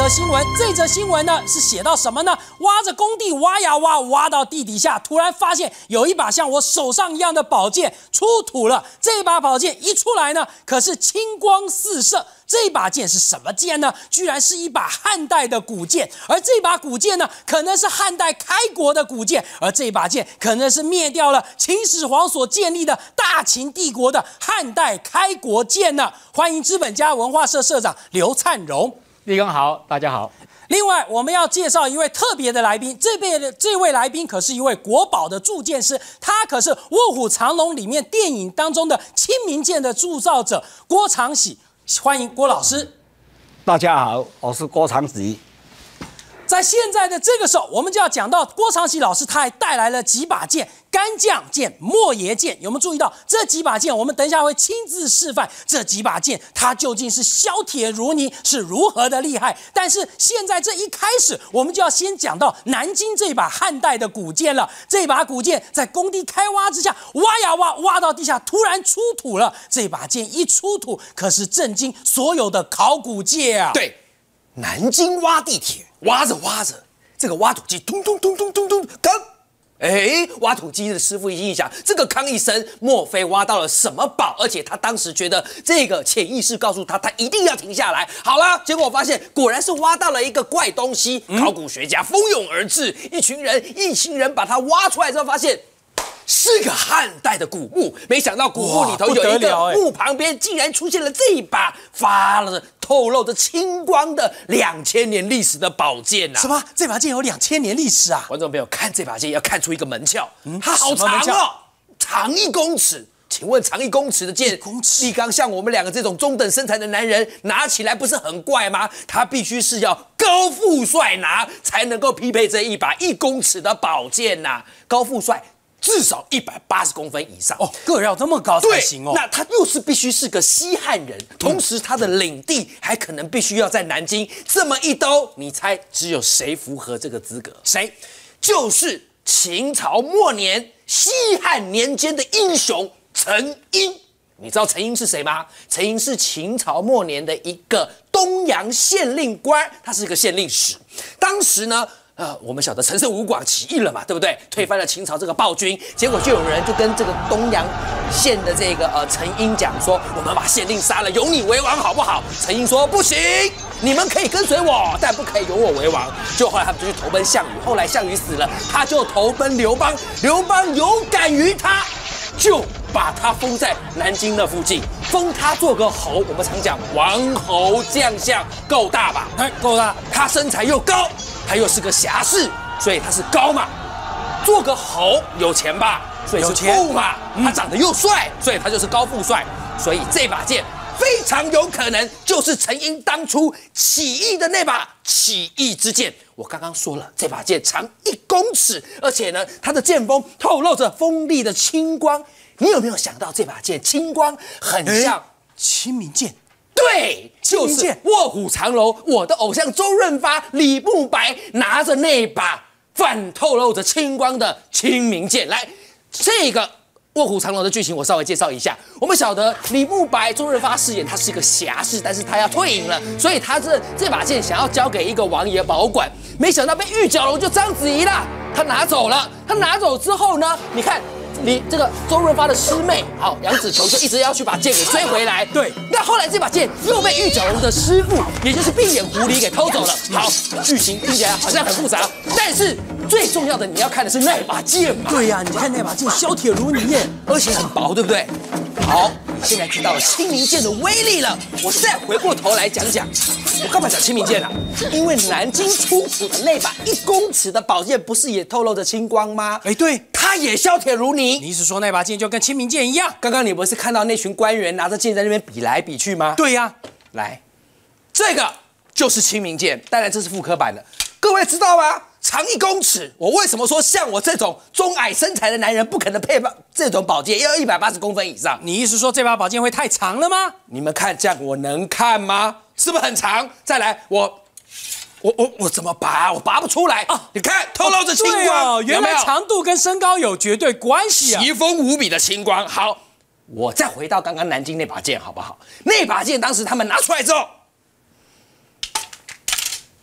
则新闻。这则新闻呢是写到什么呢？挖着工地挖呀挖，挖到地底下，突然发现有一把像我手上一样的宝剑出土了。这把宝剑一出来呢，可是青光四射。这把剑是什么剑呢？居然是一把汉代的古剑，而这把古剑呢，可能是汉代开国的古剑，而这把剑可能是灭掉了秦始皇所建立的大秦帝国的汉代开国剑呢。欢迎资本家文化社社长刘灿荣。 立刚好，大家好。 另外，我们要介绍一位特别的来宾，这位来宾可是一位国宝的铸剑师，他可是《卧虎藏龙》里面电影当中的清明剑的铸造者郭长喜。欢迎郭老师。 大家好，我是郭长喜。 在现在的这个时候，我们就要讲到郭长喜老师，他还带来了几把剑：干将剑、莫邪剑。有没有注意到这几把剑？我们等一下会亲自示范这几把剑，它究竟是削铁如泥，是如何的厉害。但是现在这一开始，我们就要先讲到南京这把汉代的古剑了。这把古剑在工地开挖之下，挖呀挖，挖到地下，突然出土了。这把剑一出土，可是震惊所有的考古界啊！ 对。南京挖地铁，挖着挖着，这个挖土机咚咚咚咚咚咚康，挖土机的师傅一想，这个康一声，莫非挖到了什么宝？而且他当时觉得这个潜意识告诉他，他一定要停下来。好了，结果我发现果然是挖到了一个怪东西。考古学家蜂拥而至，一群人把它挖出来之后，发现是个汉代的古墓。没想到古墓里头有一个墓旁边竟然出现了这一把透露着青光的2000年历史的宝剑呐！ 什么？这把剑有2000年历史啊！ 观众朋友，看这把剑要看出一个门窍，它好长哦，长1公尺。请问长1公尺的剑，立刚像我们两个这种中等身材的男人拿起来不是很怪吗？他必须是要高富帅拿才能够匹配这一把1公尺的宝剑呐！高富帅至少180公分以上哦，个儿要这么高才行哦。 那他又是必须是个西汉人，同时他的领地还可能必须要在南京。这么一兜，你猜只有谁符合这个资格？谁？就是秦朝末年、西汉年间的英雄陈婴。你知道陈婴是谁吗？陈婴是秦朝末年的一个东阳县令官，他是一个县令使。当时呢，我们晓得陈胜吴广起义了嘛，对不对？推翻了秦朝这个暴君，结果就有人就跟这个东阳县的这个陈婴讲说，我们把县令杀了，由你为王好不好？陈婴说不行，你们可以跟随我，但不可以由我为王。就后来他们就去投奔项羽，后来项羽死了，他就投奔刘邦，刘邦有感于他，就把他封在南京那附近，封他做个侯。我们常讲王侯将相，够大吧？ 够大。 他身材又高。他又是个侠士，所以他是高嘛。做个侯有钱吧，所以是富嘛。他长得又帅，所以他就是高富帅。所以这把剑非常有可能就是陈婴当初起义的那把起义之剑。我刚刚说了，这把剑长1公尺，而且呢，它的剑锋透露着锋利的青光。你有没有想到这把剑青光很像清明剑？ 对，就是《卧虎藏龙》，我的偶像周润发、李慕白拿着那把泛透露着青光的清明剑。来，这个《卧虎藏龙》的剧情我稍微介绍一下。我们晓得李慕白、周润发饰演他是一个侠士，但是他要退隐了，所以他这把剑想要交给一个王爷保管，没想到被玉角龙就章子怡啦，他拿走了。他拿走之后呢，你看。这个周润发的师妹，好，杨紫琼就一直要去把剑给追回来。 对， 那后来这把剑又被玉角龙的师傅，也就是闭眼狐狸给偷走了。好，剧情听起来好像很复杂，但是最重要的你要看的是那把剑嘛。 对呀，你看那把剑削铁如泥耶， 而且很薄，对不对？好，现在知道了清明剑的威力了。我再回过头来讲讲，我干嘛讲清明剑啊？因为南京出土的那把1公尺的宝剑，不是也透露着青光吗？ 对， 它也削铁如泥。 你是说那把剑就跟清明剑一样？ 刚刚你不是看到那群官员拿着剑在那边比来比去吗？ 对呀， 来，这个就是清明剑，当然这是复刻版的，各位知道吗？长1公尺，我为什么说像我这种中矮身材的男人不可能配这种宝剑，要180公分以上？ 你意思说这把宝剑会太长了吗？ 你们看这样我能看吗？是不是很长？再来，我怎么拔？我拔不出来啊！你看，透露着青光， 原来长度跟身高有绝对关系啊！ 奇峰无比的青光。好，我再回到刚刚南京那把剑，好不好？那把剑当时他们拿出来之后，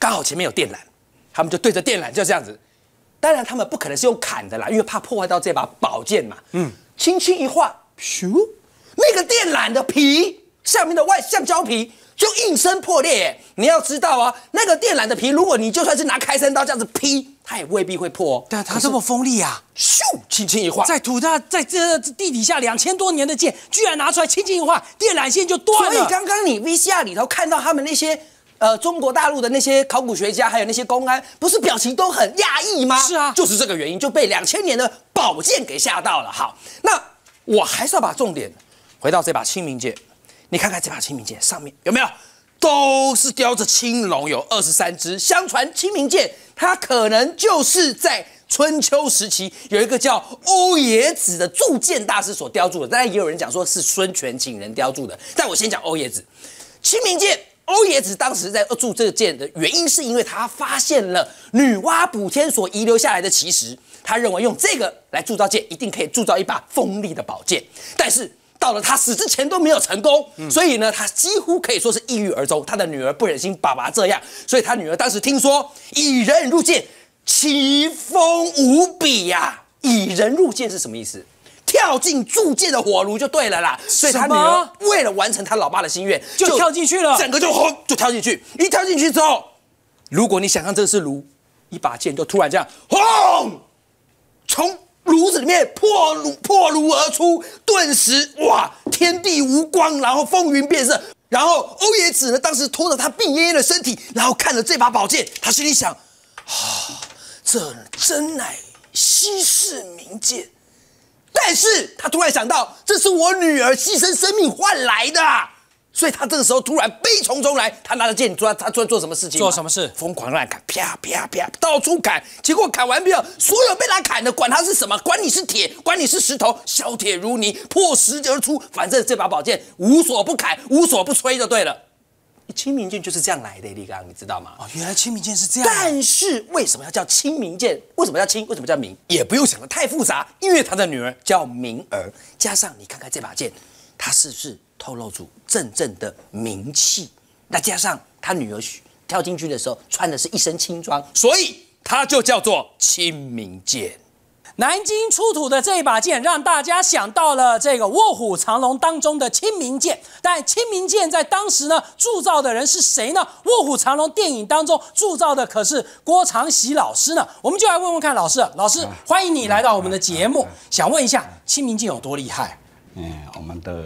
刚好前面有电缆，他们就对着电缆就这样子。当然他们不可能是用砍的啦，因为怕破坏到这把宝剑嘛。轻轻一划，咻，那个电缆的皮下面的外橡胶皮就应声破裂耶。你要知道啊，那个电缆的皮，如果你就算是拿开山刀这样子劈，它也未必会破哦。 对，它这么锋利啊！ 咻，轻轻一划， 在这地底下2000多年的剑，居然拿出来轻轻一划，电缆线就断了。 所以刚刚你 VCR 里头看到他们那些中国大陆的那些考古学家，还有那些公安，不是表情都很讶异吗？ 是啊， 就是这个原因，就被2000年的宝剑给吓到了。好，那我还是要把重点回到这把清明剑。你看看这把清明剑上面有没有，都是雕着青龙，有23只。相传清明剑它可能就是在春秋时期有一个叫欧冶子的铸剑大师所雕铸的，当然也有人讲说是孙权请人雕铸的。但我先讲欧冶子，清明剑。欧冶子当时在铸这个剑的原因，是因为他发现了女娲补天所遗留下来的奇石，他认为用这个来铸造剑，一定可以铸造一把锋利的宝剑。但是到了他死之前都没有成功，所以呢，他几乎可以说是抑郁而终。他的女儿不忍心爸爸这样，所以他女儿当时听说以人入剑，奇风无比呀。以人入剑是什么意思？跳进铸剑的火炉就对了啦，所以他女儿为了完成他老爸的心愿， 就跳进去了， 整个就轰就跳进去。一跳进去之后，如果你想象这是炉，一把剑就突然这样轰，从炉子里面破炉而出，顿时哇，天地无光，然后风云变色。然后欧冶子呢，当时拖着他病恹恹的身体，然后看着这把宝剑，他心里想：这真乃稀世名剑。但是他突然想到，这是我女儿牺牲生命换来的，所以他这个时候突然悲从中来。他拿着剑，他做什么事情？ 做什么事？ 疯狂乱砍，啪啪啪，到处砍。结果砍完没有，所有被他砍的，管他是什么，管你是铁，管你是石头，削铁如泥，破石而出。反正这把宝剑无所不砍，无所不摧就对了。清明剑就是这样来的，立刚，你知道吗？ 哦，原来清明剑是这样。 但是为什么要叫清明剑？为什么叫清？为什么叫明？也不用想得太复杂，因为他的女儿叫明儿，加上你看看这把剑，它是不是透露出阵阵的名气？那加上他女儿跳进去的时候穿的是一身轻装，所以它就叫做清明剑。 南京出土的这一把剑，让大家想到了这个《卧虎藏龙》当中的清明剑。但清明剑在当时呢，铸造的人是谁呢？《卧虎藏龙》电影当中铸造的可是郭长喜老师呢。我们就来问问看老师，老师欢迎你来到我们的节目，想问一下清明剑有多厉害？ 我们的，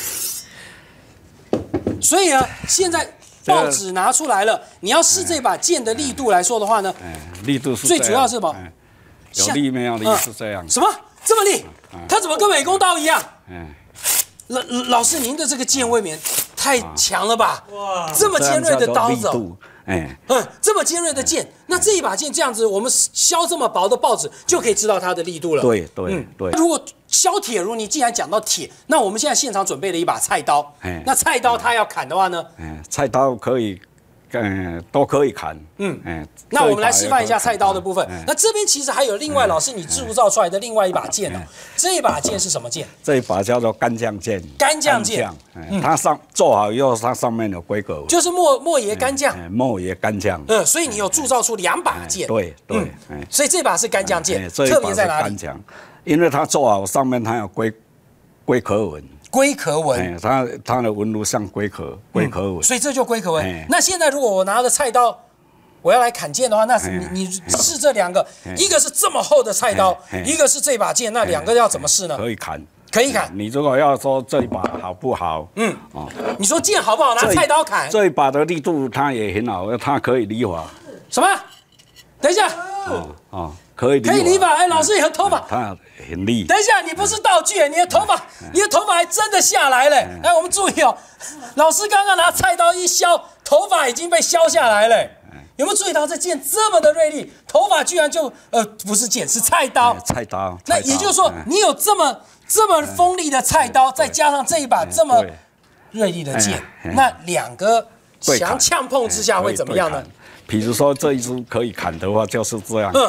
所以呢，现在报纸拿出来了，你要试这把剑的力度来说的话呢， 力度是最主要是什么？ 有力没有力是这样。 什么这么力？它怎么跟美工刀一样？老师，您的这个剑未免太强了吧？哇，这么尖锐的刀子，这么尖锐的剑，那这一把剑这样子，我们削这么薄的报纸就可以知道它的力度了。 对。 如果削铁如，你既然讲到铁，那我们现在现场准备了一把菜刀。那菜刀它要砍的话呢？ 菜刀可以。都可以砍。 那我们来示范一下菜刀的部分。那这边其实还有另外，老师你铸造出来的另外一把剑哦。这一把剑是什么剑？ 这一把叫做干将剑。 干将剑， 它做好以后，它上面有规格。 就是莫爷干将。 莫爷干将。 所以你有铸造出2把剑。 对。 所以这把是干将剑，特别在哪里？ 因为它做好上面它有龟壳纹。 龟壳纹， 它的纹路像龟壳纹， 所以这就龟壳纹。那现在如果我拿着菜刀，我要来砍剑的话，那你试这2个，一个是这么厚的菜刀，一个是这把剑，那2个要怎么试呢？ 可以砍， 可以砍。 你如果要说这一把好不好， 你说剑好不好？拿菜刀砍， 这一把的力度它也很好，它可以理发。 什么？等一下。 可以理发。哎，老师你的头发， 它很利。 等一下，你不是道具，你的头发还真的下来了。哎，我们注意哦，老师刚刚拿菜刀一削，头发已经被削下来了。有没有注意到这剑这么的锐利，头发居然就不是剑，是菜刀。 菜刀。 那也就是说，你有这么锋利的菜刀，再加上这一把这么锐利的剑，那2个强呛碰之下会怎么样呢？ 比如说这一支可以砍的话，就是这样。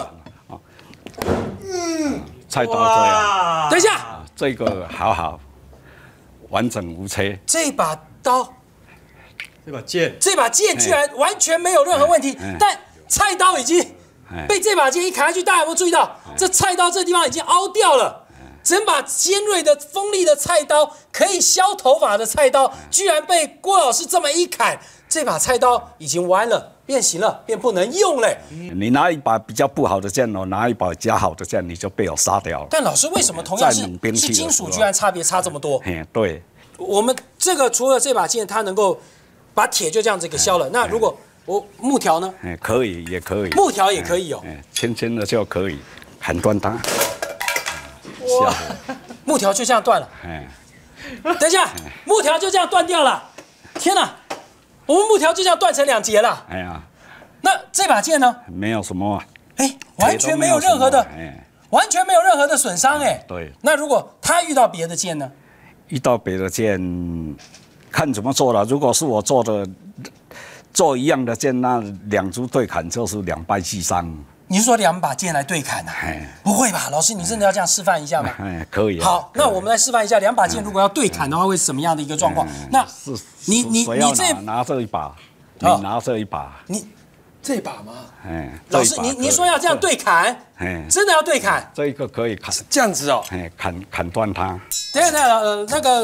菜刀这样。 等一下， 这个好完整无缺。 这把刀这把剑居然完全没有任何问题，但菜刀已经被这把剑一砍下去，大家有没有注意到？这菜刀这地方已经凹掉了。整把尖锐的、锋利的菜刀，可以削头发的菜刀，居然被郭老师这么一砍，这把菜刀已经弯了，变形了，变不能用嘞。 你拿一把比较不好的剑哦，拿一把比较好的剑，你就被我杀掉了。 但老师，为什么同样是金属，居然差别差这么多？ 对， 我们这个除了这把剑，它能够把铁就这样子给削了，那如果我木条呢？ 可以，也可以。 木条也可以哦。 轻轻的就可以砍断它。 哇，木条就这样断了。等一下，木条就这样断掉了。天哪，我们木条就这样断成2截了。那这把剑呢？ 没有什么。 完全没有任何的，完全没有任何的损伤。 对。 那如果他遇到别的剑呢？ 遇到别的剑，看怎么做了。如果是我做一样的剑，那2株对砍就是2败俱伤。 你是说2把剑来对砍啊？不会吧，老师，你真的要这样示范一下吗？ 可以。 好，那我们来示范一下2把剑如果要对砍的话，会是什么样的一个状况？那你这拿这一把，你拿这一把， 你这把吗？ 老师，你说要这样对砍，真的要对砍？ 这一个可以砍， 这样子哦， 砍断它。 等一下，那个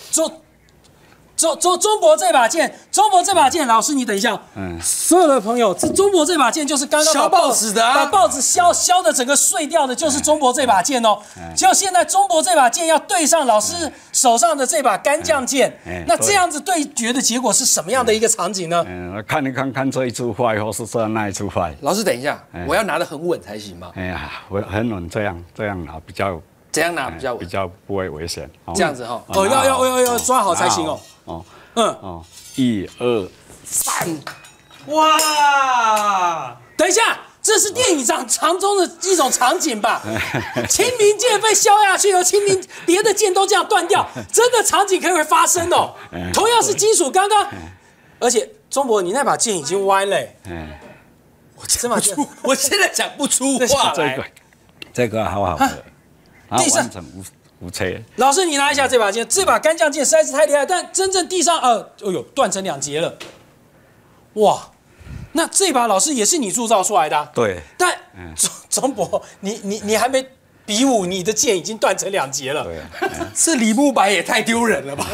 中博这把剑，老师你等一下，所有的朋友，中博这把剑就是刚刚削报纸的， 把报纸削的整个碎掉的，就是中博这把剑哦。结果现在中博这把剑要对上老师手上的这把干将剑，那这样子对决的结果是什么样的一个场景呢？ 看一看这一株坏，或是这那一株坏。 老师等一下，我要拿得很稳才行吗？ 我很稳，这样拿比较。 怎样拿比较稳？ 比较不会危险。 这样子哈。 要抓好才行哦。 1、2、3， 哇！等一下，这是电影常中的一种场景吧？清明剑被削下去，别的剑都这样断掉，真的场景可以会发生哦。同样是金属，刚刚，而且中博，你那把剑已经弯嘞。 我现在讲不出话来。 这个好的。 地上无切。 老师，你拿一下这把剑，这把干将剑实在是太厉害，但真正地上断成2截了。哇，那这把老师也是你铸造出来的？ 对。 但中博，你还没比武，你的剑已经断成2截了。 对。 这李慕白也太丢人了吧！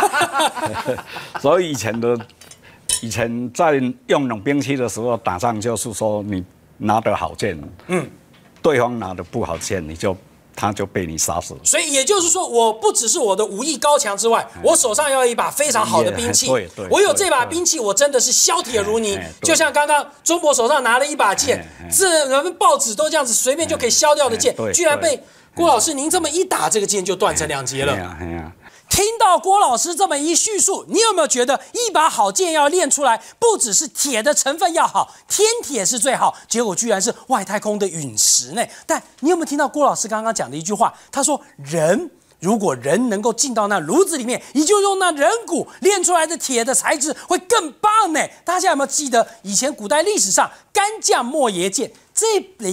所以以前在用冷兵器的时候打仗，就是说你拿得好剑，对方拿得不好剑，他就被你杀死了。 所以也就是说，我不只是我的武艺高强之外，我手上要有一把非常好的兵器。我有这把兵器，我真的是削铁如泥。就像刚刚中博手上拿了一把剑，这人们报纸都这样子随便就可以削掉的剑，居然被郭老师您这么一打，这个剑就断成2截了。听到郭老师这么一叙述，你有没有觉得一把好剑要练出来，不只是铁的成分要好，天铁是最好，结果居然是外太空的陨石呢？但你有没有听到郭老师刚刚讲的一句话？他说如果人能够进到那炉子里面，也就用那人骨炼出来的铁的材质会更棒呢。大家有没有记得以前古代历史上干将莫邪剑？这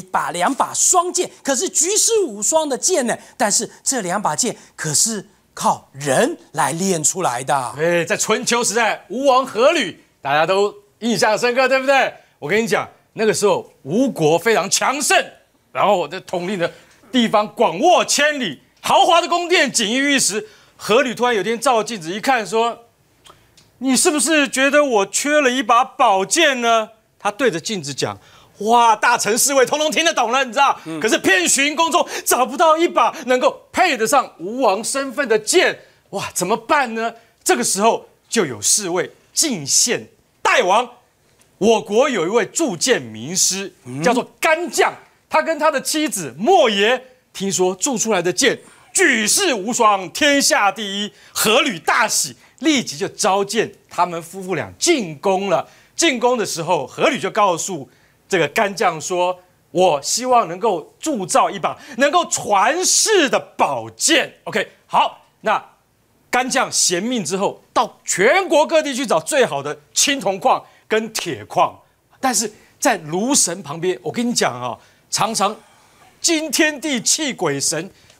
2把双剑可是举世无双的剑呢，但是这2把剑可是靠人来练出来的。 在春秋时代，吴王阖闾大家都印象深刻，对不对？我跟你讲，那个时候吴国非常强盛，然后我的统领的地方广袤千里，豪华的宫殿锦衣玉食。阖闾突然有天照镜子一看，说：“你是不是觉得我缺了一把宝剑呢？”他对着镜子讲。哇，大臣侍卫通通听得懂了，你知道？可是遍寻宫中找不到一把能够配得上吴王身份的剑，哇，怎么办呢？这个时候就有侍卫进献大王。我国有一位铸剑名师，叫做干将，他跟他的妻子莫邪，听说铸出来的剑举世无双，天下第一。阖闾大喜，立即就召见他们夫妇俩进宫了。进宫的时候，阖闾就告诉这个干将说：“我希望能够铸造一把能够传世的宝剑。” OK， 好，那干将衔命之后，到全国各地去找最好的青铜矿跟铁矿，但是在炉神旁边，我跟你讲啊，常常惊天地泣鬼神，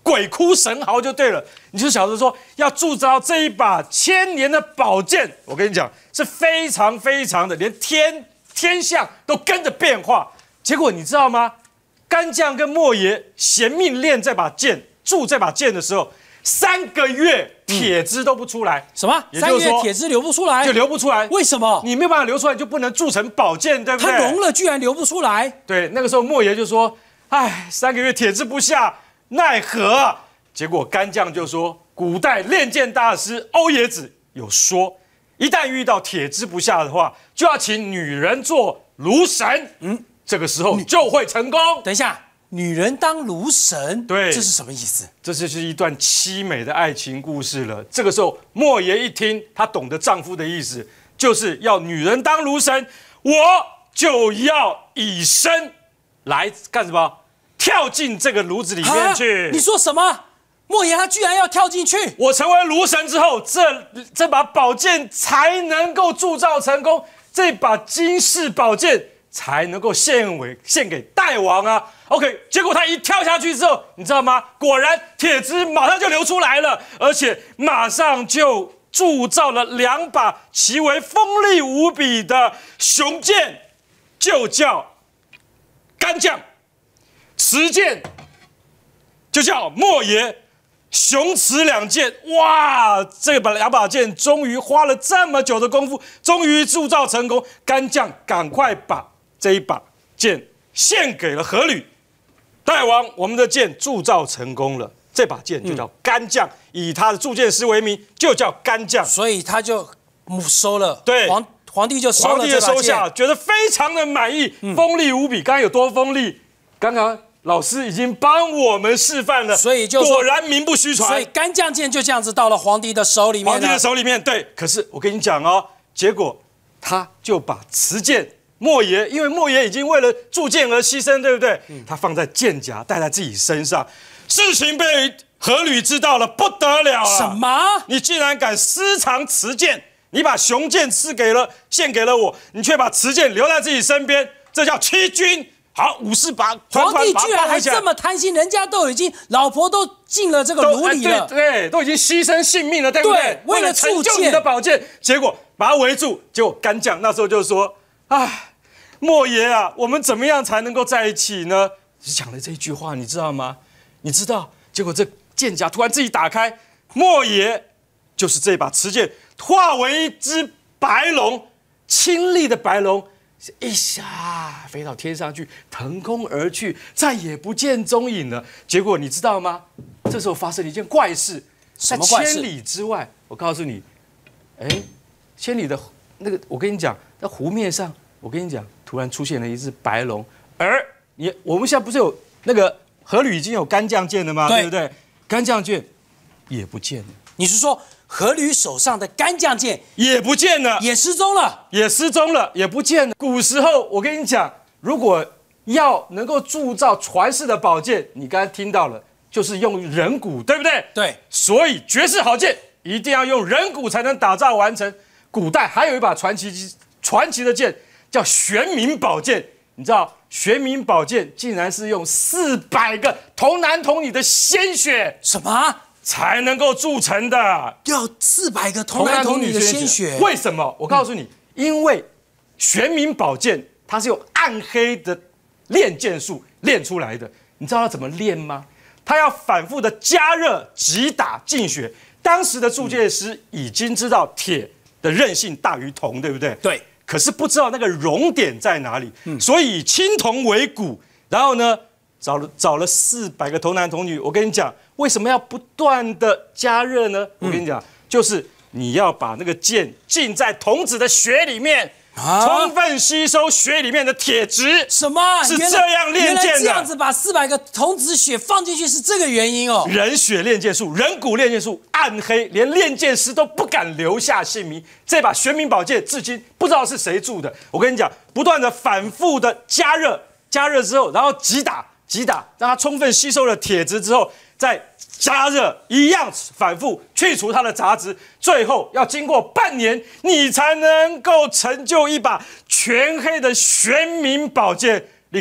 鬼哭神嚎就对了。你就晓得说，要铸造这一把1000年的宝剑，我跟你讲是非常非常的，连天象都跟着变化。结果你知道吗？干将跟莫邪衔命练这把剑，铸这把剑的时候，3个月铁汁都不出来。 什么？3个月铁汁流不出来？ 就流不出来。 为什么？ 你没有办法流出来，就不能铸成宝剑，对不对？ 它融了，居然流不出来。 对，那个时候莫邪就说：“哎，3个月铁汁不下，奈何？”结果干将就说：“古代炼剑大师欧冶子有说，一旦遇到铁汁不下的话，就要请女人做炉神。这个时候就会成功。” 等一下，女人当炉神， 对， 这是什么意思？ 这就是一段凄美的爱情故事了。这个时候，莫邪一听，她懂得丈夫的意思，就是要女人当炉神，我就要以身来干什么？跳进这个炉子里面去。 你说什么？莫邪他居然要跳进去？ 我成为炉神之后，这把宝剑才能够铸造成功，这把金氏宝剑才能够献给大王啊。OK， 结果他一跳下去之后，你知道吗？果然铁汁马上就流出来了，而且马上就铸造了2把其为锋利无比的雄剑，就叫干将；雌剑就叫莫邪。雄雌2剑，哇！这2把剑终于花了这么久的功夫，终于铸造成功。干将赶快把这一把剑献给了阖闾。大王，我们的剑铸造成功了，这把剑就叫干将，以他的铸剑师为名，就叫干将。 所以他就收了， 对， 皇帝就收了皇帝就收下，觉得非常的满意，锋利无比。刚刚有多锋利？刚刚老师已经帮我们示范了， 所以就果然名不虚传。 所以干将剑就这样子到了皇帝的手里面。 皇帝的手里面，对。可是我跟你讲哦，结果他就把雌剑莫邪，因为莫邪已经为了铸剑而牺牲，对不对？他放在剑夹，带在自己身上。事情被阖闾知道了，不得了了！ 什么？ 你竟然敢私藏雌剑？你把雄剑献给了我，你却把雌剑留在自己身边，这叫欺君！好，武士把皇帝居然还这么贪心，人家都已经老婆都进了这个炉里了， 对，都已经牺牲性命了，对不对？ 为了铸剑你的宝剑，结果把他围住，结果干将那时候就说：“哎，莫邪啊，我们怎么样才能够在一起呢？”只讲了这一句话，你知道吗？你知道，结果这剑夹突然自己打开，莫邪就是这把雌剑化为一只白龙，清丽的白龙。一下飞到天上去，腾空而去，再也不见踪影了。结果你知道吗？这时候发生了一件怪事， 什么怪事？ 千里之外，我告诉你，千里的那个，我跟你讲，在湖面上，我跟你讲，突然出现了一只白龙，而我们现在不是有那个阖闾已经有干将剑了吗？对不对？干将剑也不见了。 你是说？阖闾手上的干将剑也不见了， 也失踪了， 也不见了。古时候，我跟你讲，如果要能够铸造传世的宝剑，你刚才听到了，就是用人骨，对不对？ 对。 所以绝世好剑一定要用人骨才能打造完成。古代还有一把传奇的剑，叫玄冥宝剑。你知道玄冥宝剑竟然是用400个童男童女的鲜血， 什么？ 才能够铸成的， 要400个童男童女的鲜血。 为什么？我告诉你，因为玄冥宝剑它是用暗黑的炼剑术炼出来的。你知道它怎么炼吗？它要反复的加热、击打、进血。当时的铸剑师已经知道铁的韧性大于铜，对不对？ 对。 可是不知道那个熔点在哪里，所以以青铜为骨，然后呢，找了400个童男童女。我跟你讲。为什么要不断的加热呢？我跟你讲，就是你要把那个剑浸在童子的血里面，充分吸收血里面的铁质。 什么？ 是这样炼剑的？ 原来这样子把400个童子血放进去是这个原因哦。 人血炼剑术，人骨炼剑术，暗黑，连炼剑师都不敢留下姓名。这把玄冥宝剑至今不知道是谁铸的。我跟你讲，不断的反复的加热之后，然后击打，让它充分吸收了铁质之后。再加热，一样反复去除它的杂质，最后要经过半年，你才能够成就一把全黑的玄冥宝剑。立刚，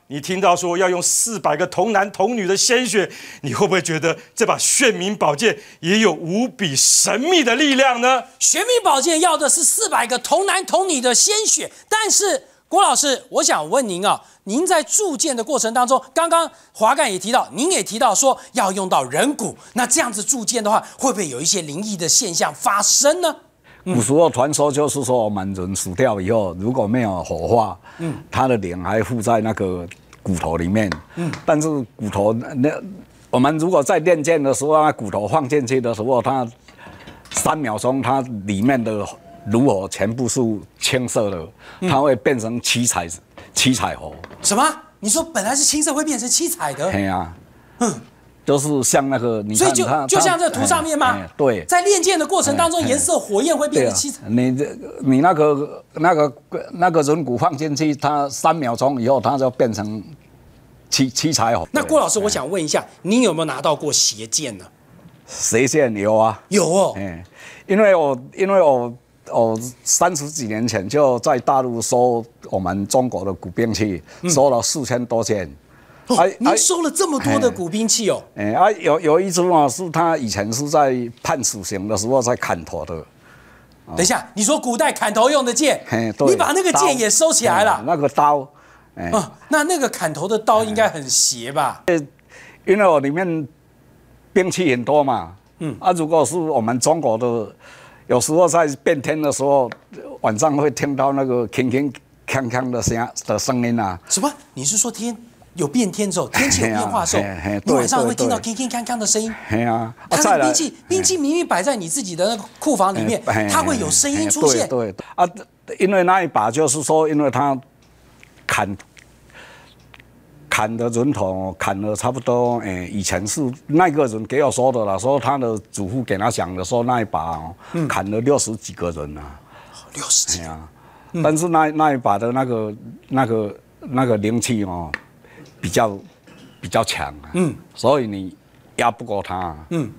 你听到说要用400个童男童女的鲜血，你会不会觉得这把玄冥宝剑也有无比神秘的力量呢？ 玄冥宝剑要的是400个童男童女的鲜血，但是郭老师，我想问您啊，您在铸剑的过程当中，刚刚华干也提到，您也提到说要用到人骨，那这样子铸剑的话，会不会有一些灵异的现象发生呢？ 古时候传说就是说，我们人死掉以后，如果没有火化，他的灵还附在那个骨头里面。但是骨头我们如果在练剑的时候，那骨头放进去的时候，它3秒钟，它里面的炉火全部是青色的，它会变成七彩火。 什么？你说本来是青色会变成七彩的？ 对啊，就是像那个，你看所以就像这图上面吗？ 对， 在练剑的过程当中，颜色火焰会变成七彩。 你那个人骨放进去，它3秒钟以后，它就变成七彩火。 那郭老师，我想问一下，您有没有拿到过邪剑呢？ 邪剑有啊， 有哦。 因为我30几年前就在大陆收我们中国的古兵器，收了4000多件。 您收了这么多的古兵器哦？ 有一支嘛，是他以前是在判死刑的时候在砍头的。 等一下，你说古代砍头用的剑，你把那个剑也收起来了？ 那个刀， 那个砍头的刀应该很邪吧？ 因为我里面兵器很多嘛，如果是我们中国的，有时候在变天的时候，晚上会听到那个铿铿锵锵的声音啊。 什么？你是说有变天的时候，天气有变化的时候，你晚上会听到铿铿锵锵的声音？它的兵器明明摆在你自己的那个库房里面，它会有声音出现。 对因为那一把就是说，因为他砍的人头砍了差不多，以前是那个人给我说的啦，说他的祖父给他讲的，说那一把砍了60几个人啊 ，60几个。 但是那一把的那个灵气比较强，所以你压不过他，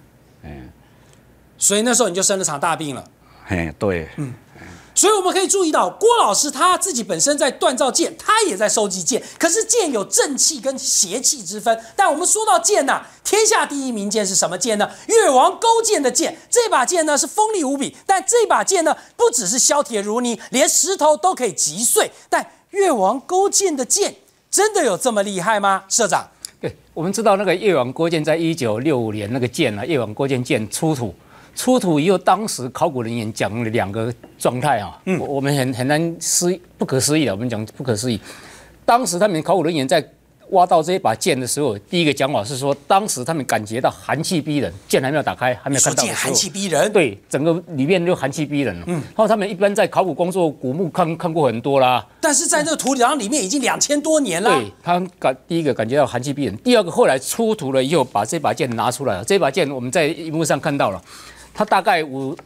所以那时候你就生了场大病了， 对， 所以我们可以注意到，郭老师他自己本身在锻造剑，他也在收集剑，可是剑有正气跟邪气之分。但我们说到剑呢，天下第一名剑是什么剑呢？越王勾践的剑，这把剑呢是锋利无比，但这把剑呢不只是削铁如泥，连石头都可以击碎。但越王勾践的剑真的有这么厉害吗？社长， 对，我们知道那个越王勾践在1965年那个剑啊，越王勾践剑出土以后，当时考古人员讲了2个状态啊，我们很难不可思议的，我们讲不可思议。当时他们考古人员在挖到这一把剑的时候，第一个讲法是说，当时他们感觉到寒气逼人，剑还没有打开，还没有看到的时候， 寒气逼人， 对，整个里面就寒气逼人了。然后他们一般在考古工作，古墓看过很多啦，但是在这个土壤里面已经2000多年了。 对，他第一个感觉到寒气逼人，第二个后来出土了以后，把这把剑拿出来了，这把剑我们在荧幕上看到了。它大概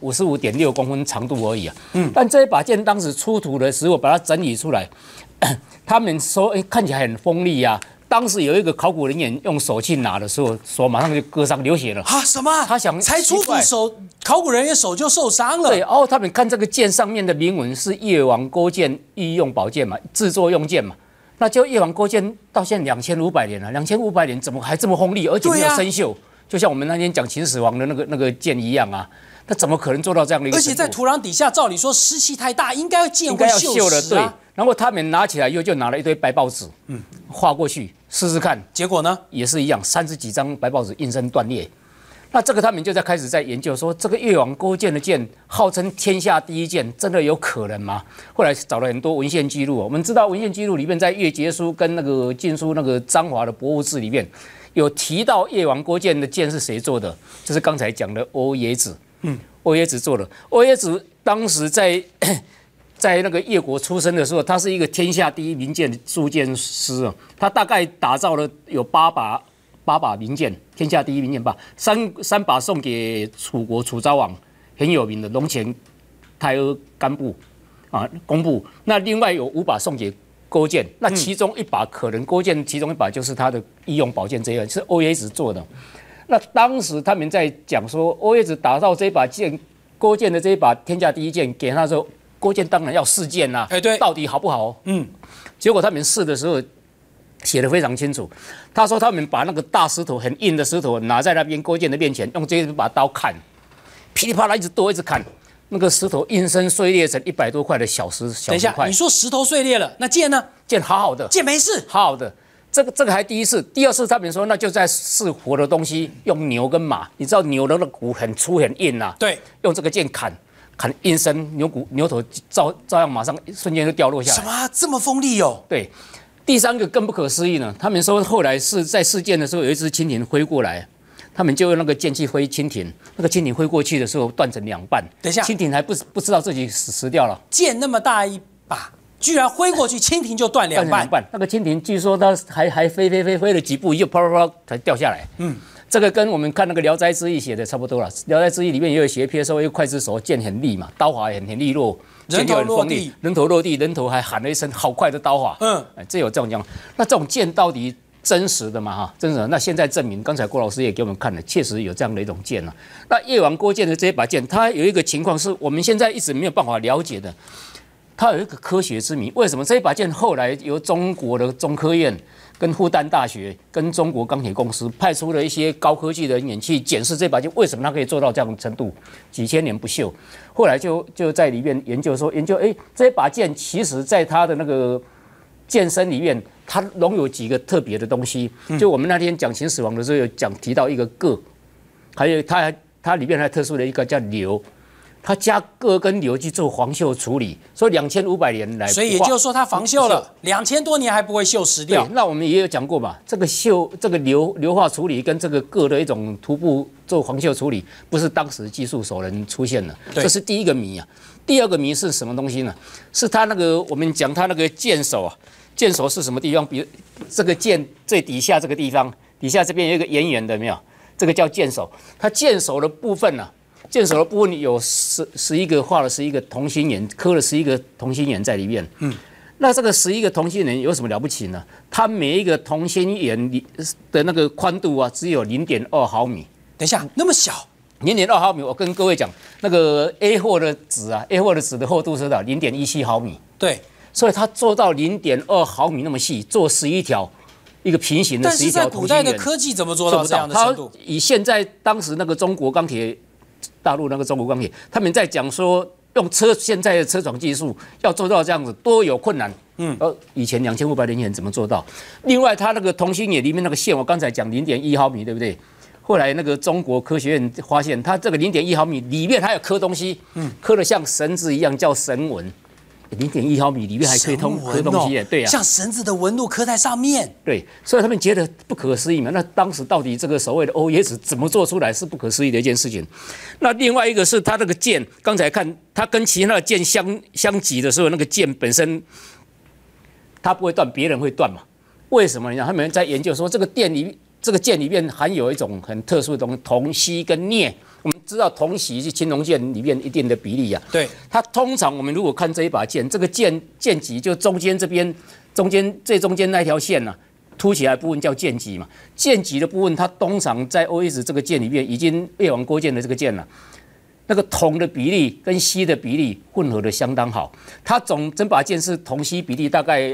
55.6公分长度而已啊，但这一把剑当时出土的时候，把它整理出来，他们说，看起来很锋利啊。当时有一个考古人员用手去拿的时候，手马上就割伤流血了啊！什么？ 他想才出土考古人员手就受伤了。 对，然后他们看这个剑上面的铭文是越王勾践御用宝剑嘛，制作用剑嘛，那就越王勾践到现在2500年了，2500年怎么还这么锋利，而且没有生锈？就像我们那天讲秦始皇的那个剑一样啊，那怎么可能做到这样的一个程度？ 而且在土壤底下，照理说湿气太大，应该剑会锈蚀对。然后他们拿起来以后，就拿了一堆白报纸，画过去试试看， 结果呢也是一样，30几张白报纸应声断裂。那这个他们就开始在研究说，这个越王勾践的剑号称天下第一剑，真的有可能吗？后来找了很多文献记录，我们知道文献记录里面在《越节书》跟那个《晋书》那个张华的博物志里面。有提到越王勾践的剑是谁做的？就是刚才讲的欧冶子，欧冶子做的。欧冶子当时在那个越国出生的时候，他是一个天下第一名剑铸剑师啊。他大概打造了有8把名剑，天下第一名剑吧。三把送给楚国楚昭王，很有名的龙泉太阿干布啊公布。那另外有5把送给勾践，那其中1把可能勾践其中1把就是他的御用宝剑，这个是欧冶子做的。那当时他们在讲说，欧冶子打造这把剑，勾践的这一把天下第一剑给他的时候，勾践当然要试剑啦， 对， 到底好不好？结果他们试的时候， 写得非常清楚。他说他们把那个大石头很硬的石头拿在那边勾践的面前，用这把刀砍，噼里啪啦一直剁一直砍，那个石头应声碎裂成100多块的小石等一下， 块。 你说石头碎裂了，那剑呢？ 剑好好的， 剑没事， 好好的。这个还第一次，第二次他们说那就在试活的东西，用牛跟马，你知道牛的那骨很粗很硬啊， 对， 用这个剑砍应声，牛头照样马上瞬间就掉落下来。 什么这么锋利哦？ 对，第三个更不可思议呢，他们说后来是在事件的时候有一只蜻蜓飞过来，他们就用那个剑去挥蜻蜓，那个蜻蜓飞过去的时候断成2半。 等一下， 蜻蜓还不知道自己死掉了， 剑那么大一把。居然挥过去，蜻蜓就断2半。 那个蜻蜓据说它还飞了几步，就啪啪啪才掉下来。这个跟我们看那个《聊斋志异》写的差不多了。《聊斋志异》里面也有写，譬如说一个刽子手剑很利嘛，刀法也很利落， 人头落地， 人头还喊了一声好快的刀法。这有这种讲。那这种剑到底真实的嘛？哈，真实的。那现在证明，刚才郭老师也给我们看了，确实有这样的一种剑啊。那越王勾践的这把剑，它有一个情况是我们现在一直没有办法了解的。它有一个科学之谜，为什么这一把剑后来由中国的中科院、跟复旦大学、跟中国钢铁公司派出了一些高科技的人员去检视这把剑，为什么它可以做到这样的程度，几千年不锈？后来就在里面研究，这把剑其实在它的那个剑身里面，它融有几个特别的东西。就我们那天讲秦始皇的时候有提到一个铬，还有它里面还特殊的一个叫硫。它加铬跟硫去做防锈处理，所以2500年来， 所以也就是说它防锈了，2000多年还不会锈蚀掉。 那我们也有讲过嘛，这个硫化处理跟这个铬的一种涂布做防锈处理，不是当时技术首人出现的，这是第一个谜啊。第二个谜是什么东西呢？是它那个我们讲它那个剑手啊，剑手是什么地方？比如这个剑最底下这个地方，底下这边有一个圆圆的，没有？这个叫剑手，它剑手的部分呢？剑手的部分有11个画了11个同心圆，刻了11个同心圆在里面。那这个11个同心圆有什么了不起呢？它每一个同心圆的那个宽度啊，只有0.2毫米。 等一下，那么小 ，0.2毫米。我跟各位讲，那个 A4 的纸啊 ，A4 的纸的厚度是多少？0.17毫米。 对， 所以它做到0.2毫米那么细，做11条。一个平行的11条同心圆。 但是在古代的科技怎么做到这样的程度？ 以现在当时那个中国钢铁。大陆那个中国钢铁，他们在讲说用现在的车床技术要做到这样子多有困难。以前2500年前怎么做到？另外，它那个同心圆里面那个线，我刚才讲0.1毫米，对不对？后来那个中国科学院发现，它这个0.1毫米里面还有刻东西，刻的像绳子一样，叫绳纹。0.1毫米里面还可以刻东西耶，对啊， 像绳子的纹路刻在上面。 对，所以他们觉得不可思议嘛。那当时到底这个所谓的欧冶子怎么做出来，是不可思议的一件事情。那另外一个是它这个剑，刚才看它跟其他的剑相挤的时候，那个剑本身它不会断，别人会断嘛？为什么呢？他们在研究说这个剑里面含有一种很特殊的东西，铜、锡跟镍。我们知道铜锡是青龙剑里面一定的比例啊。 对， 它通常我们如果看这一把剑，这个剑脊就中间这边最中间那条线呢、凸起来的部分叫剑脊嘛。剑脊的部分，它通常在欧冶子这个剑里面，已经越王勾践的这个剑了，那个铜的比例跟锡的比例混合的相当好。它整把剑是铜锡比例大概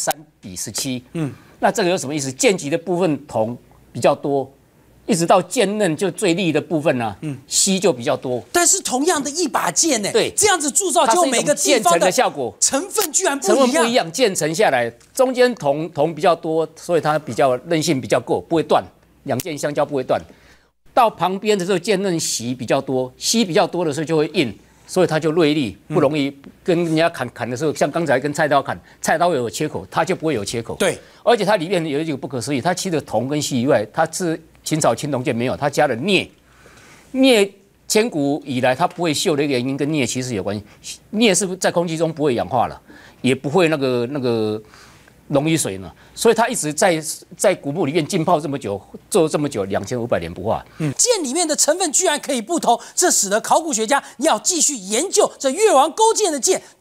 83:17。那这个有什么意思？剑脊的部分铜比较多。一直到剑刃就最利的部分呢，锡就比较多。 但是同样的一把剑呢， 对， 这样子铸造，就每个地方的效果成分居然不一样，渐层下来，中间铜比较多，所以它比较韧性比较够，不会断，两剑相交不会断。到旁边的时候，剑刃锡比较多，锡比较多的时候就会硬，所以它就锐利，不容易跟人家砍的时候，像刚才跟菜刀砍，菜刀有切口，它就不会有切口。 对， 而且它里面有一个不可思议，它漆的铜跟锡以外，它是秦朝青铜剑没有，它加了镍。镍千古以来它不会锈的一个原因跟镍其实有关系。镍是在空气中不会氧化了，也不会那个溶于水呢，所以它一直在古墓里面浸泡这么久，做这么久，2500年不化。 剑里面的成分居然可以不同，这使得考古学家要继续研究这越王勾践的剑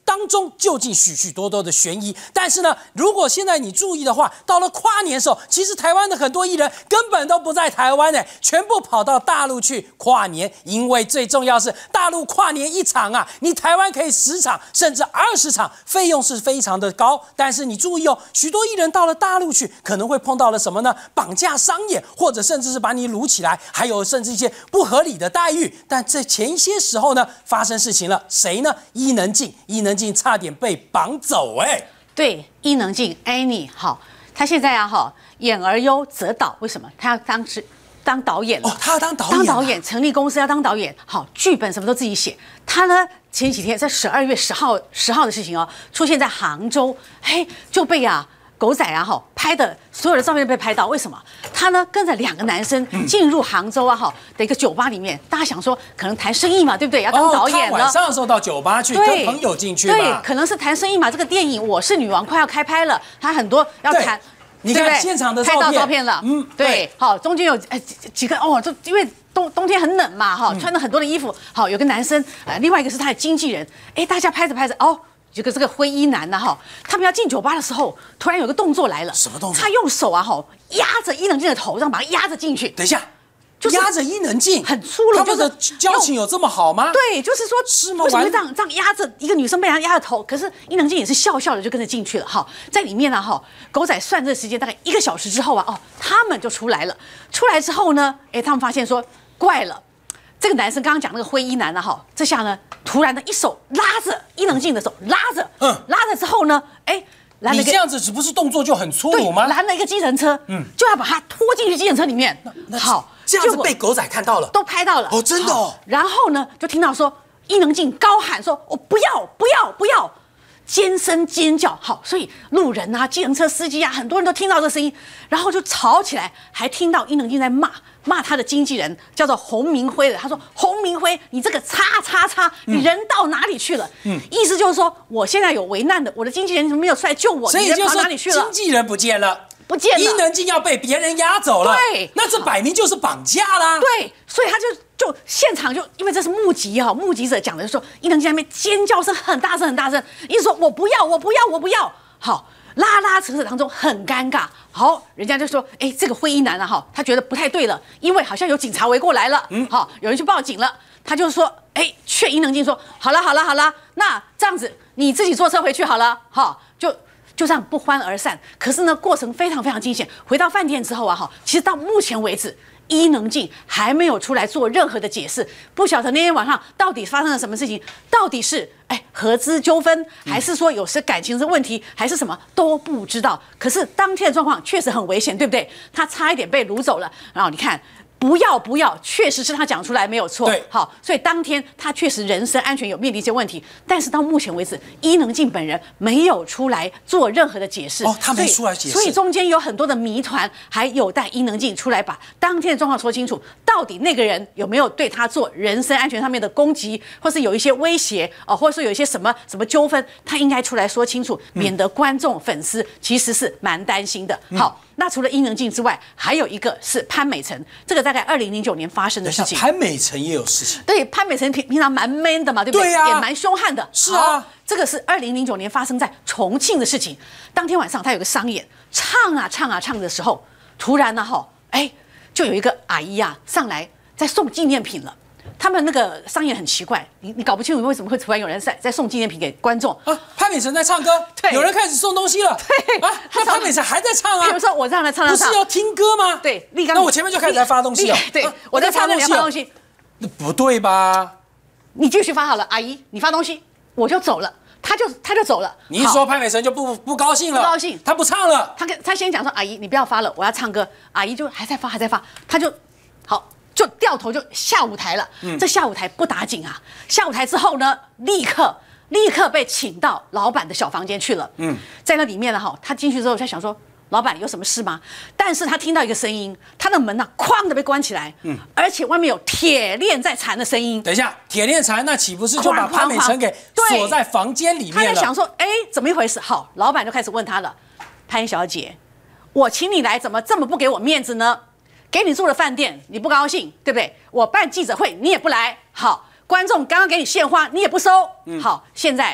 当中究竟许许多多的悬疑。但是呢，如果现在你注意的话，到了跨年的时候，其实台湾的很多艺人根本都不在台湾呢，全部跑到大陆去跨年。因为最重要是大陆跨年一场啊，你台湾可以10场甚至20场，费用是非常的高。但是你注意哦，许多艺人到了大陆去，可能会碰到了什么呢？绑架商业，或者甚至是把你掳起来，还有甚至一些不合理的待遇。但在前些时候呢，发生事情了，谁呢？伊能静差点被绑走对，伊能静 Annie 好，她现在啊演而优则导，为什么？她要当导演了？ 她要当导演， 当导演，成立公司要当导演，好，剧本什么都自己写。她呢，前几天在12月10号的事情哦，出现在杭州，就被狗仔拍的所有的照片都被拍到，为什么？他呢跟着2个男生进入杭州的一个酒吧里面，大家想说可能谈生意嘛，对不对？要当导演了。 他晚上的时候到酒吧去跟朋友进去吧， 对，可能是谈生意嘛。这个电影《我是女王》快要开拍了，他很多要谈。 你看现场的拍到照片了，对，好，中间有几个就因为冬天很冷嘛，穿了很多的衣服，好，有个男生，另外一个是他的经纪人，大家拍着拍着，这个灰衣男呢，他们要进酒吧的时候，突然有个动作来了， 什么动作？ 他用手压着伊能静的头，让把他压着进去。 等一下。压着伊能静， 很粗鲁， 他们的交情有这么好吗？ 对，就是说， 是吗？ 为什么会这样压着一个女生被人家压着头？可是伊能静也是笑笑的就跟着进去了在里面呢狗仔算这个时间大概1个小时之后他们就出来了。出来之后呢，他们发现说怪了，这个男生刚刚讲那个灰衣男呢这下呢突然的一手拉着伊能静的手，拉着之后呢， 你这样子只不是动作就很粗鲁吗？ 拦了一个计程车，就要把他拖进去计程车里面。好。 这样子被狗仔看到了， 都拍到了真的然后呢，就听到说伊能静高喊说：“我不要！”尖声尖叫。好，所以路人计程车司机很多人都听到这声音，然后就吵起来，还听到伊能静在骂他的经纪人，叫做洪明辉的。他说：“洪明辉，你这个叉，你人到哪里去了？”意思就是说，我现在有危难的，我的经纪人怎么没有出来救我？ 所以你人跑哪里去了？ 经纪人不见了。伊不见了， 能静要被别人压走了， 对， 那这摆明就是绑架啦。 对，所以他就现场因为这是目击者讲的，就说伊能静在那边尖叫声很大声，一直说我不要，好，拉扯当中很尴尬。好，人家就说，这个灰衣男他觉得不太对了，因为好像有警察围过来了，好，有人去报警了，他就说，劝伊能静说，好了，那这样子你自己坐车回去好了，就这样不欢而散。可是呢，过程非常非常惊险。回到饭店之后其实到目前为止，伊能静还没有出来做任何的解释。不晓得那天晚上到底发生了什么事情，到底是合资纠纷，还是说有些感情的问题，还是什么都不知道。可是当天的状况确实很危险，对不对？他差一点被掳走了。然后你看。不要，确实是他讲出来没有错。 对， 好，所以当天他确实人身安全有面临一些问题，但是到目前为止，伊能静本人没有出来做任何的解释。 他没出来解释， 所以中间有很多的谜团，还有待伊能静出来把当天的状况说清楚。到底那个人有没有对他做人身安全上面的攻击，或是有一些威胁或者说有一些什么纠纷，他应该出来说清楚，免得观众粉丝其实是蛮担心的。好。那除了伊能静之外，还有一个是潘美辰，这个大概2009年发生的事情。 潘美辰也有事情。 对，潘美辰平常蛮 man 的嘛，对不对？ 对呀， 也蛮凶悍的。 是啊， 这个是2009年发生在重庆的事情。当天晚上他有个商演，唱的时候，突然就有一个阿姨上来在送纪念品了。他们那个商演很奇怪，你搞不清楚为什么会突然有人在送纪念品给观众潘美辰在唱歌， 对， 有人开始送东西了， 对那潘美辰还在唱比如说我这样来唱， 不是要听歌吗？ 对， 那我前面就开始在发东西了， 对，我在唱，你要发东西， 那不对吧？ 你继续发好了，阿姨，你发东西，我就走了，他就走了。 你一说潘美辰就不高兴了， 不高兴， 他不唱了， 他先讲说，阿姨你不要发了，我要唱歌，阿姨就还在发，他就好。就掉头就下舞台了，这下舞台不打紧啊！下舞台之后呢，立刻被请到老板的小房间去了。在那里面呢，他进去之后在想说，老板有什么事吗？但是他听到一个声音，他的门哐的被关起来，而且外面有铁链在缠的声音。 等一下，铁链缠，那岂不是就把潘美辰给锁在房间里面了？ 他在想说，怎么一回事？好，老板就开始问他了，潘小姐，我请你来，怎么这么不给我面子呢？给你住的饭店你不高兴，对不对？我办记者会你也不来，好，观众刚刚给你献花你也不收，好，现在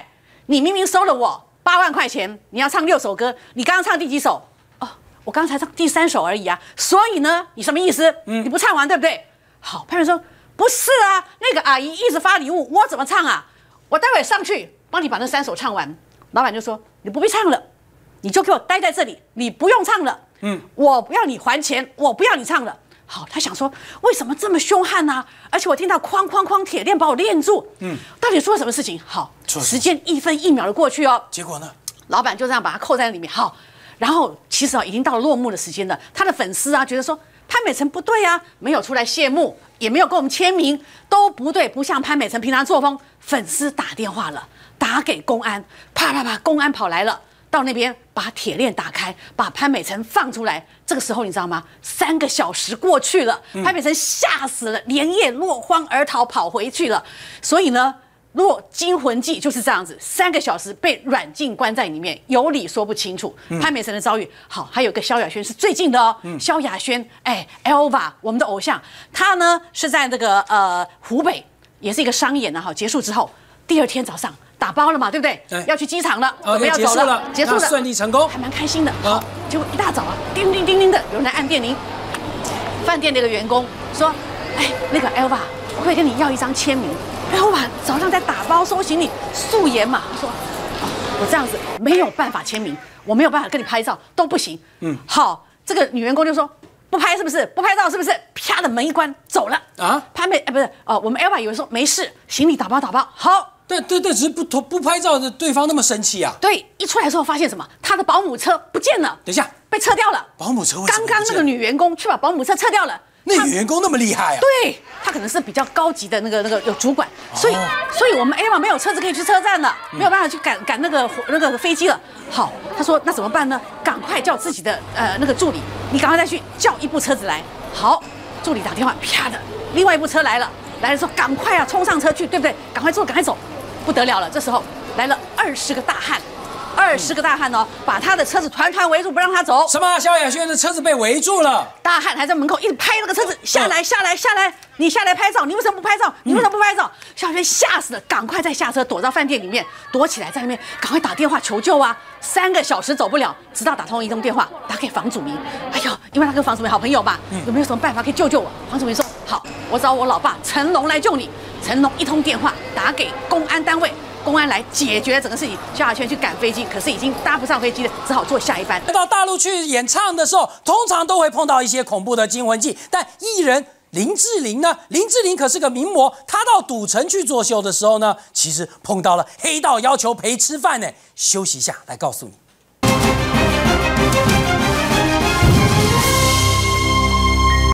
你明明收了我8万块钱，你要唱6首歌，你刚刚唱第几首？哦，我刚才唱第3首而已啊。所以呢，你什么意思？你不唱完对不对？好，潘美说不是啊，那个阿姨一直发礼物，我怎么唱啊？我待会上去帮你把那3首唱完。老板就说你不必唱了，你就给我待在这里，你不用唱了。我不要你还钱，我不要你唱了。好，他想说为什么这么凶悍呢？而且我听到哐哐哐铁链把我链住。到底出了什么事情？好，时间1分1秒的过去哦。 结果呢？ 老板就这样把他扣在里面。好，然后其实已经到了落幕的时间了。他的粉丝觉得说潘美辰不对啊，没有出来谢幕，也没有跟我们签名，都不对，不像潘美辰平常作风。粉丝打电话了，打给公安，啪啪啪，公安跑来了。到那边把铁链打开，把潘美辰放出来。这个时候你知道吗？3个小时过去了，潘美辰吓死了，连夜落荒而逃，跑回去了。所以呢，惊魂记就是这样子，3个小时被软禁关在里面，有理说不清楚。潘美辰的遭遇，好，还有个萧亚轩是最近的哦。萧亚轩，Elva 我们的偶像，他呢是在那个湖北，也是一个商演呢。好，结束之后，第2天早上。打包了嘛，对不对？要去机场了，我们要走了， 结束了，顺利成功， 还蛮开心的。好，结果一大早叮叮叮叮的，有人来按电铃。饭店那个员工说：“那个 Elva， 我可以跟你要一张签名。Elva 早上在打包收行李，素颜嘛。”他说：“我这样子没有办法签名，我没有办法跟你拍照，都不行。”好，这个女员工就说：“不拍是不是？不拍照是不是？”啪的门一关走了啊！潘美不是我们 Elva 以为说没事，行李打包好。 对，只是不拍照的对方那么生气啊！ 对，一出来之后发现什么？他的保姆车不见了。 等一下， 被撤掉了。 保姆车为什么不见了？ 刚刚那个女员工去把保姆车撤掉了。 那女员工那么厉害啊？ 对，她可能是比较高级的那个有主管，所以我们 Elva 没有车子可以去车站了，没有办法去赶那个飞机了。好，他说那怎么办呢？赶快叫自己的那个助理，你赶快再去叫一部车子来。好，助理打电话，啪的，另外一部车来了的时候赶快冲上车去，对不对？赶快坐，赶快走。不得了了！这时候来了20个大汉，20个大汉哦，把他的车子团围住，不让他走。 什么？萧亚轩的车子被围住了， 大汉还在门口一直拍那个车子，下来！你下来拍照，你为什么不拍照？你为什么不拍照？萧亚轩吓死了，赶快再下车，躲到饭店里面，躲起来，在那边赶快打电话求救啊！3个小时走不了，直到打通一通电话，打给房祖名。哎呦，因为他跟房祖名好朋友嘛，有没有什么办法可以救我？房祖名说好，我找我老爸成龙来救你。成龙一通电话打给公安单位，公安来解决整个事情。萧亚轩去赶飞机，可是已经搭不上飞机了，只好坐下一班。 到大陆去演唱的时候，通常都会碰到一些恐怖的惊魂记。但艺人林志玲呢？林志玲可是个名模，她到赌城去作秀的时候呢，其实碰到了黑道要求陪吃饭呢。休息一下，来告诉你。